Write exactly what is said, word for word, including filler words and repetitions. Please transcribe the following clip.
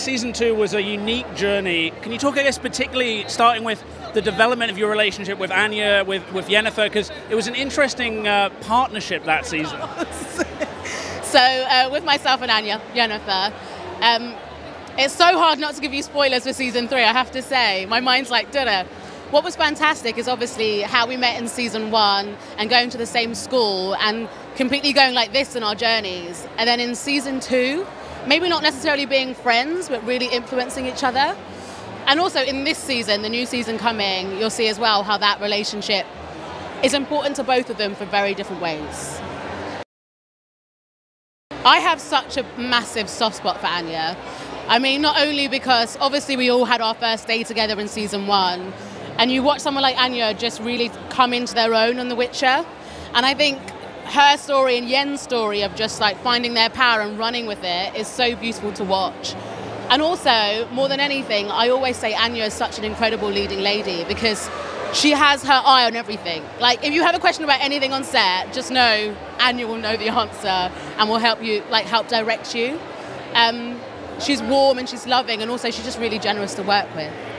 Season two was a unique journey. Can you talk, I guess, particularly starting with the development of your relationship with Anya, with, with Yennefer, because it was an interesting uh, partnership that season. So uh, with myself and Anya, Yennefer, um, it's so hard not to give you spoilers for season three, I have to say. My mind's like, da-da. What was fantastic is obviously how we met in season one and going to the same school and completely going like this in our journeys. And then in season two, maybe not necessarily being friends, but really influencing each other. And also in this season, the new season coming, you'll see as well how that relationship is important to both of them for very different ways. I have such a massive soft spot for Anya. I mean, not only because obviously we all had our first day together in season one, and you watch someone like Anya just really come into their own on The Witcher. And I think her story and Yen's story of just like finding their power and running with it is so beautiful to watch. And also, more than anything, I always say Anya is such an incredible leading lady because she has her eye on everything. Like, if you have a question about anything on set, just know Anya will know the answer and will help you, like, help direct you. Um, she's warm and she's loving, and also she's just really generous to work with.